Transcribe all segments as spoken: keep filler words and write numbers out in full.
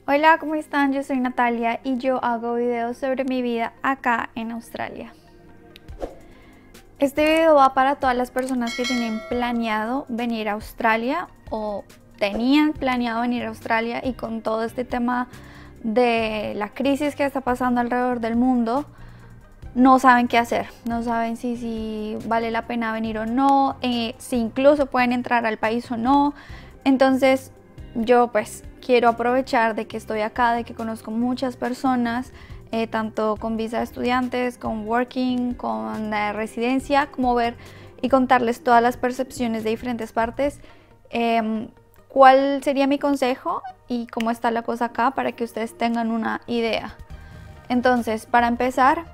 Hola, ¿cómo están? Yo soy Natalia y yo hago videos sobre mi vida acá en Australia. Este video va para todas las personas que tienen planeado venir a Australia o tenían planeado venir a Australia y con todo este tema de la crisis que está pasando alrededor del mundo, no saben qué hacer, no saben si, si vale la pena venir o no, eh, si incluso pueden entrar al país o no. Entonces yo pues quiero aprovechar de que estoy acá, de que conozco muchas personas, eh, tanto con visa de estudiantes, con working, con eh, residencia, como ver y contarles todas las percepciones de diferentes partes, eh, cuál sería mi consejo y cómo está la cosa acá para que ustedes tengan una idea. Entonces, para empezar,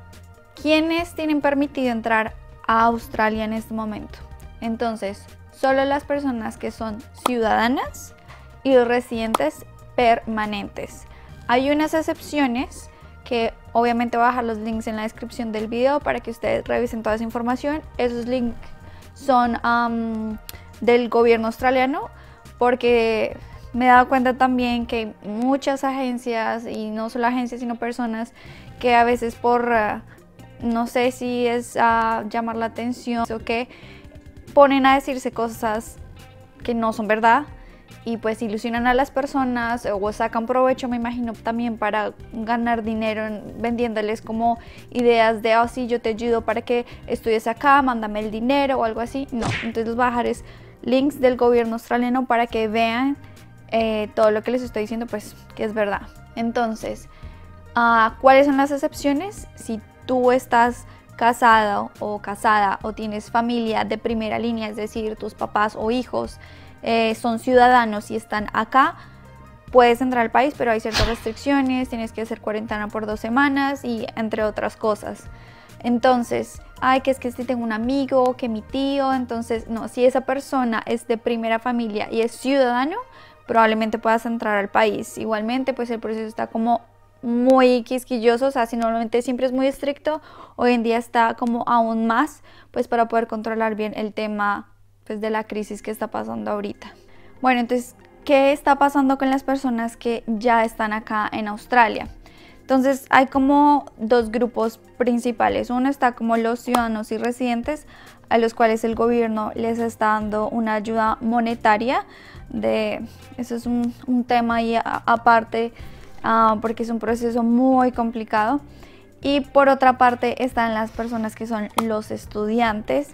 ¿quiénes tienen permitido entrar a Australia en este momento? Entonces, solo las personas que son ciudadanas y residentes permanentes. Hay unas excepciones que obviamente voy a dejar los links en la descripción del video para que ustedes revisen toda esa información. Esos links son um, del gobierno australiano, porque me he dado cuenta también que hay muchas agencias, y no solo agencias sino personas, que a veces por uh, no sé si es uh, llamar la atención o qué, ponen a decirse cosas que no son verdad y pues ilusionan a las personas o sacan provecho, me imagino, también para ganar dinero vendiéndoles como ideas de, oh sí, yo te ayudo para que estudies acá, mándame el dinero o algo así. No, entonces les voy a dejar es links del gobierno australiano para que vean eh, todo lo que les estoy diciendo, pues que es verdad. Entonces, uh, ¿cuáles son las excepciones? Si tú estás casado o casada o tienes familia de primera línea, es decir, tus papás o hijos eh, son ciudadanos y están acá, puedes entrar al país, pero hay ciertas restricciones, tienes que hacer cuarentena por dos semanas y entre otras cosas. Entonces, ay, que es que si tengo un amigo, que mi tío, entonces no, si esa persona es de primera familia y es ciudadano, probablemente puedas entrar al país. Igualmente, pues el proceso está como muy quisquilloso, o sea, si normalmente siempre es muy estricto, hoy en día está como aún más, pues para poder controlar bien el tema pues de la crisis que está pasando ahorita. Bueno, entonces, ¿qué está pasando con las personas que ya están acá en Australia? Entonces hay como dos grupos principales. Uno está como los ciudadanos y residentes, a los cuales el gobierno les está dando una ayuda monetaria. De, eso es un, un tema ahí a, aparte, uh, porque es un proceso muy complicado. Y por otra parte están las personas que son los estudiantes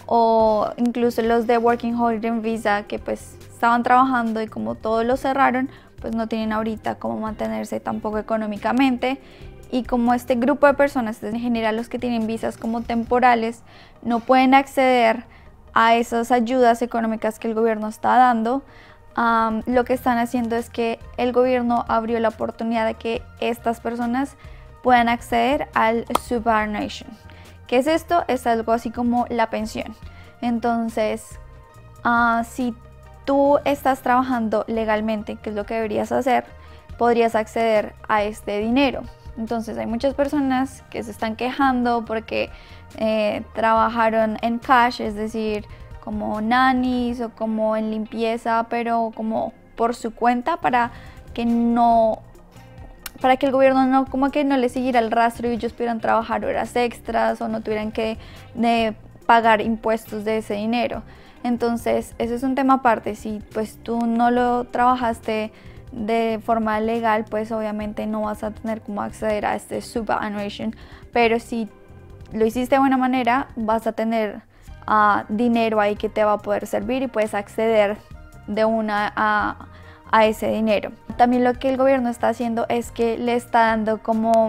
o incluso los de Working Holiday Visa, que pues estaban trabajando y como todos lo cerraron, pues no tienen ahorita cómo mantenerse tampoco económicamente. Y como este grupo de personas, en general los que tienen visas como temporales, no pueden acceder a esas ayudas económicas que el gobierno está dando, um, lo que están haciendo es que el gobierno abrió la oportunidad de que estas personas puedan acceder al superannuation. ¿Qué es esto? Es algo así como la pensión. Entonces, uh, si tú estás trabajando legalmente, que es lo que deberías hacer, podrías acceder a este dinero. Entonces hay muchas personas que se están quejando porque eh, trabajaron en cash, es decir, como nannies o como en limpieza, pero como por su cuenta, para que no, para que el gobierno no, como que no les siguiera el rastro y ellos pudieran trabajar horas extras o no tuvieran que de, pagar impuestos de ese dinero. Entonces, ese es un tema aparte. Si pues tú no lo trabajaste de forma legal, pues obviamente no vas a tener cómo acceder a este superannuation. Pero si lo hiciste de buena manera, vas a tener uh, dinero ahí que te va a poder servir y puedes acceder de una a, a ese dinero. También lo que el gobierno está haciendo es que le está dando como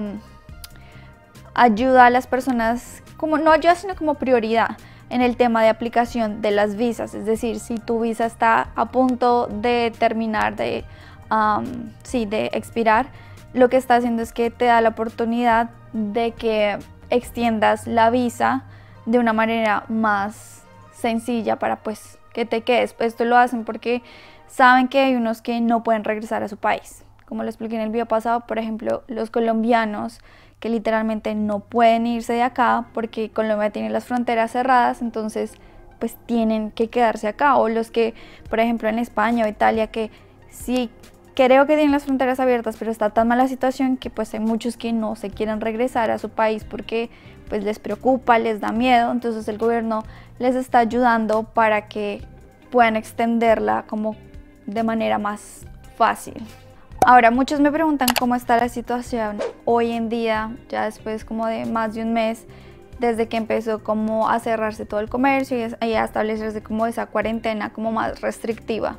ayuda a las personas, como no ayuda sino como prioridad en el tema de aplicación de las visas. Es decir, si tu visa está a punto de terminar, de, um, sí, de expirar, lo que está haciendo es que te da la oportunidad de que extiendas la visa de una manera más sencilla para pues que te quedes. Esto lo hacen porque saben que hay unos que no pueden regresar a su país. Como lo expliqué en el video pasado, por ejemplo, los colombianos que literalmente no pueden irse de acá porque Colombia tiene las fronteras cerradas, entonces pues tienen que quedarse acá. O los que, por ejemplo, en España o Italia, que sí creo que tienen las fronteras abiertas, pero está tan mala la situación que pues hay muchos que no se quieren regresar a su país porque pues les preocupa, les da miedo. Entonces el gobierno les está ayudando para que puedan extenderla como de manera más fácil. Ahora, muchos me preguntan cómo está la situación hoy en día, ya después como de más de un mes, desde que empezó como a cerrarse todo el comercio y a establecerse como esa cuarentena como más restrictiva.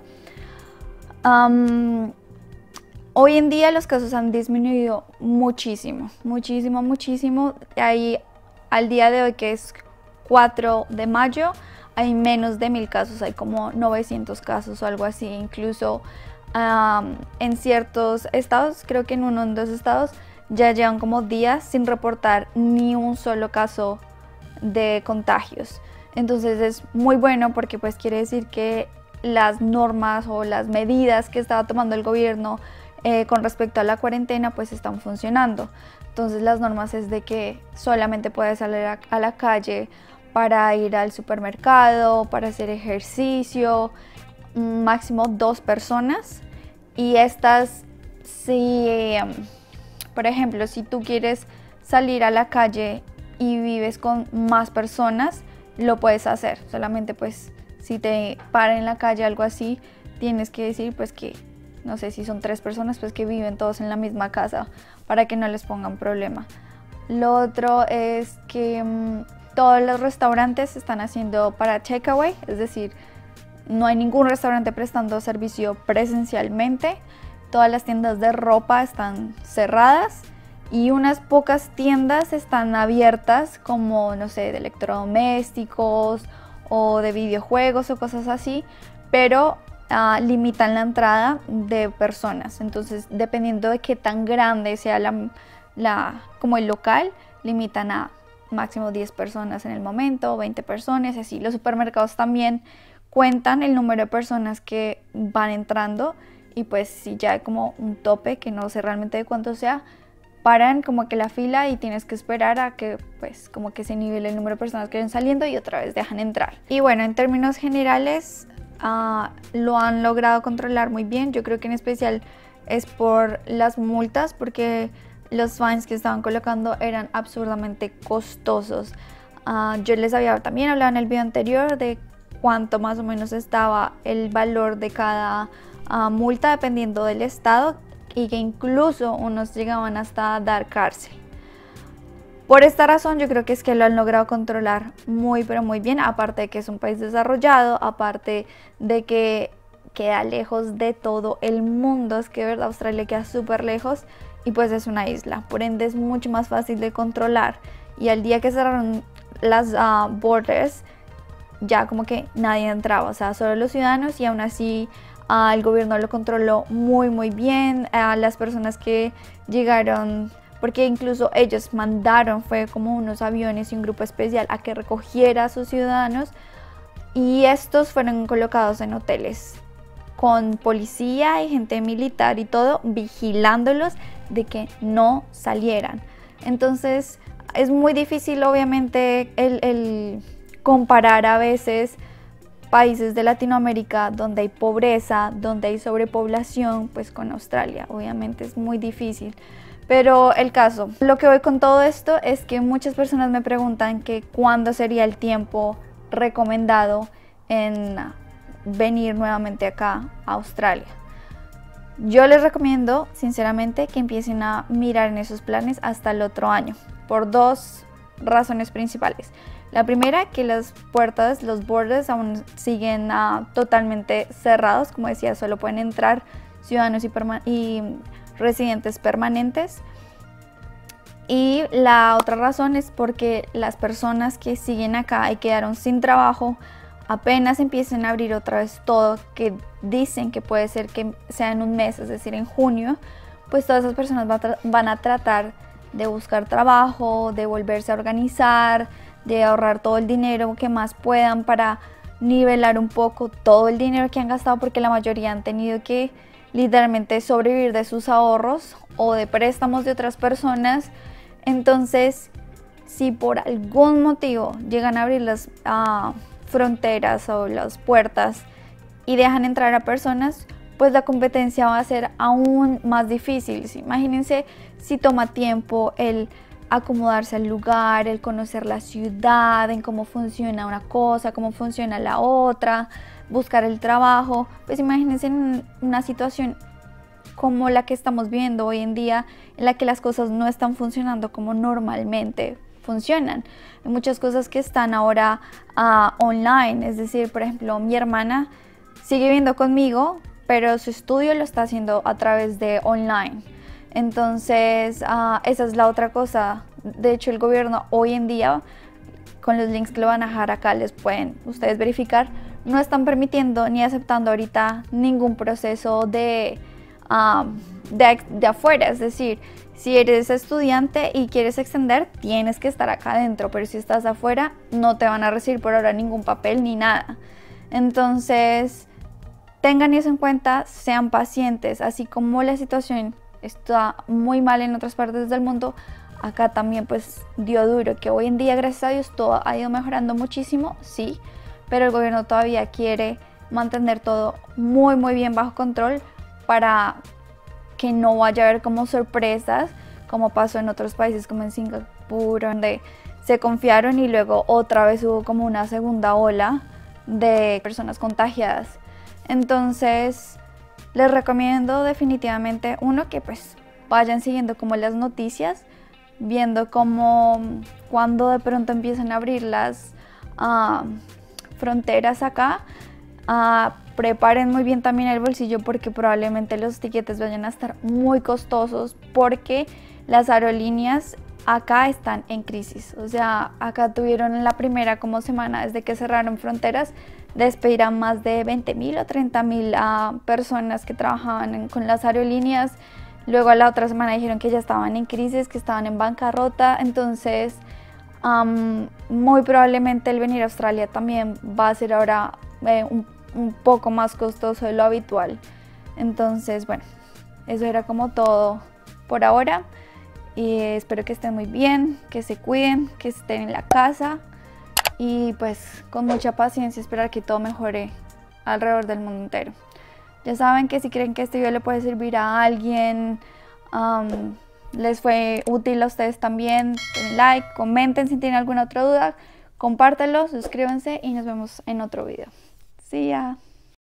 Um, hoy en día los casos han disminuido muchísimo, muchísimo, muchísimo. Hay, al día de hoy, que es cuatro de mayo, hay menos de mil casos, hay como novecientos casos o algo así. Incluso um, en ciertos estados, creo que en uno o en dos estados, ya llevan como días sin reportar ni un solo caso de contagios. Entonces es muy bueno porque pues quiere decir que las normas o las medidas que estaba tomando el gobierno eh, con respecto a la cuarentena pues están funcionando. Entonces las normas es de que solamente puedes salir a, a la calle para ir al supermercado, para hacer ejercicio, máximo dos personas. Y estas, si, por ejemplo, si tú quieres salir a la calle y vives con más personas, lo puedes hacer. Solamente pues si te paran en la calle algo así, tienes que decir pues que, no sé, si son tres personas, pues que viven todos en la misma casa para que no les pongan problema. Lo otro es que mmm, todos los restaurantes están haciendo para takeaway, es decir, no hay ningún restaurante prestando servicio presencialmente. Todas las tiendas de ropa están cerradas y unas pocas tiendas están abiertas, como, no sé, de electrodomésticos o de videojuegos o cosas así, pero uh, limitan la entrada de personas. Entonces, dependiendo de qué tan grande sea la, la, como el local, limitan a máximo diez personas en el momento, veinte personas, así. Los supermercados también cuentan el número de personas que van entrando y pues si ya hay como un tope, que no sé realmente de cuánto sea, paran como que la fila y tienes que esperar a que pues como que se nivele el número de personas que van saliendo y otra vez dejan entrar. Y bueno, en términos generales uh, lo han logrado controlar muy bien. Yo creo que en especial es por las multas, porque los fines que estaban colocando eran absurdamente costosos. Uh, yo les había también hablado en el video anterior de cuánto más o menos estaba el valor de cada uh, multa dependiendo del estado, y que incluso unos llegaban hasta dar cárcel. Por esta razón yo creo que es que lo han logrado controlar muy pero muy bien, aparte de que es un país desarrollado, aparte de que queda lejos de todo el mundo. Es que de verdad Australia queda súper lejos y pues es una isla, por ende es mucho más fácil de controlar. Y al día que cerraron las uh, borders, ya como que nadie entraba, o sea, solo los ciudadanos, y aún así uh, el gobierno lo controló muy muy bien. A uh, las personas que llegaron, porque incluso ellos mandaron, fue como unos aviones y un grupo especial a que recogiera a sus ciudadanos, y estos fueron colocados en hoteles con policía y gente militar y todo vigilándolos de que no salieran. Entonces es muy difícil obviamente el, el comparar a veces países de Latinoamérica donde hay pobreza, donde hay sobrepoblación, pues con Australia. Obviamente es muy difícil. Pero el caso, lo que voy con todo esto es que muchas personas me preguntan que cuándo sería el tiempo recomendado en venir nuevamente acá a Australia. Yo les recomiendo sinceramente que empiecen a mirar en esos planes hasta el otro año, por dos razones principales. La primera, que las puertas, los borders aún siguen uh, totalmente cerrados. Como decía, solo pueden entrar ciudadanos y, y residentes permanentes. Y la otra razón es porque las personas que siguen acá y quedaron sin trabajo, apenas empiecen a abrir otra vez todo, que dicen que puede ser que sea en un mes, es decir, en junio, pues todas esas personas va a van a tratar de buscar trabajo, de volverse a organizar, de ahorrar todo el dinero que más puedan para nivelar un poco todo el dinero que han gastado, porque la mayoría han tenido que literalmente sobrevivir de sus ahorros o de préstamos de otras personas. Entonces, si por algún motivo llegan a abrir las uh, fronteras o las puertas y dejan entrar a personas, pues la competencia va a ser aún más difícil. Imagínense si toma tiempo el acomodarse al lugar, el conocer la ciudad, en cómo funciona una cosa, cómo funciona la otra, buscar el trabajo. Pues imagínense en una situación como la que estamos viendo hoy en día, en la que las cosas no están funcionando como normalmente funcionan. Hay muchas cosas que están ahora uh, online, es decir, por ejemplo, mi hermana sigue viviendo conmigo, pero su estudio lo está haciendo a través de online. Entonces, uh, esa es la otra cosa. De hecho, el gobierno hoy en día, con los links que lo van a dejar acá, les pueden ustedes verificar, no están permitiendo ni aceptando ahorita ningún proceso de, um, de, de afuera. Es decir, si eres estudiante y quieres extender, tienes que estar acá adentro, pero si estás afuera, no te van a recibir por ahora ningún papel ni nada. Entonces, tengan eso en cuenta, sean pacientes, así como la situación está muy mal en otras partes del mundo, acá también pues dio duro, que hoy en día gracias a Dios todo ha ido mejorando muchísimo, sí, pero el gobierno todavía quiere mantener todo muy muy bien bajo control para que no vaya a haber como sorpresas, como pasó en otros países como en Singapur, donde se confiaron y luego otra vez hubo como una segunda ola de personas contagiadas. Entonces les recomiendo definitivamente, uno, que pues vayan siguiendo como las noticias, viendo cómo cuando de pronto empiezan a abrir las uh, fronteras acá, uh, preparen muy bien también el bolsillo, porque probablemente los tiquetes vayan a estar muy costosos, porque las aerolíneas acá están en crisis. O sea, acá tuvieron en la primera como semana desde que cerraron fronteras, despedir a más de veinte mil o treinta mil uh, personas que trabajaban en, con las aerolíneas. Luego a la otra semana dijeron que ya estaban en crisis, que estaban en bancarrota. Entonces um, muy probablemente el venir a Australia también va a ser ahora eh, un, un poco más costoso de lo habitual. Entonces bueno, eso era como todo por ahora, y espero que estén muy bien, que se cuiden, que estén en la casa y pues con mucha paciencia esperar que todo mejore alrededor del mundo entero. Ya saben que si creen que este video le puede servir a alguien, um, les fue útil a ustedes también, den like, comenten si tienen alguna otra duda, compártanlo, suscríbanse y nos vemos en otro video. See ya.